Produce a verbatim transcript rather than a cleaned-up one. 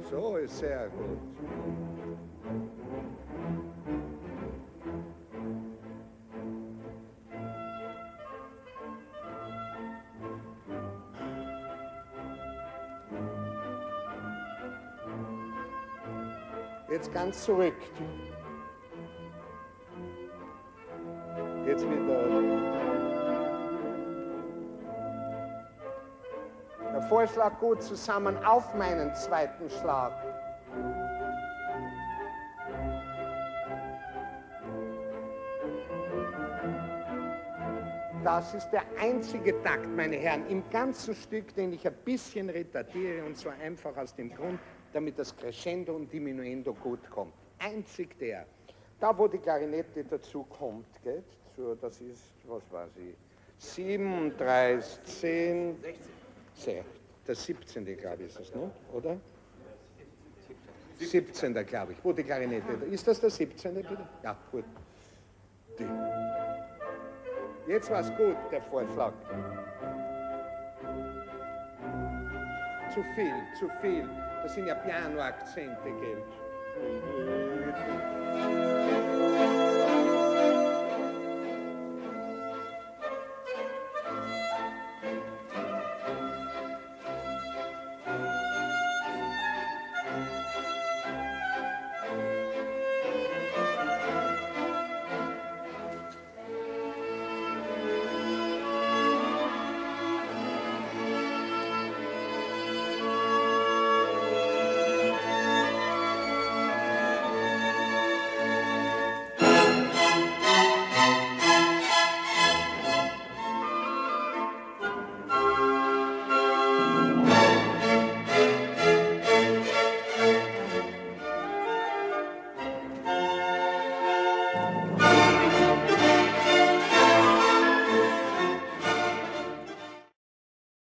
So ist sehr gut. Jetzt ganz zurück. Jetzt wieder. Der Vorschlag gut zusammen auf meinen zweiten Schlag. Das ist der einzige Takt, meine Herren, im ganzen Stück, den ich ein bisschen retardiere, und zwar einfach aus dem Grund, damit das Crescendo und Diminuendo gut kommt. Einzig der. Da, wo die Klarinette dazu kommt, geht, so, das ist, was weiß ich, siebenunddreißig, zehn, sechzehn, der siebzehnte glaube ich ist es, ne? Oder? siebzehnte glaube ich, wo die Klarinette, ist das der siebzehnte bitte? Ja, gut. Die. Jetzt war es gut, der Vorschlag. Zu viel, zu viel. Das sind ja Piano-Akzente, gell?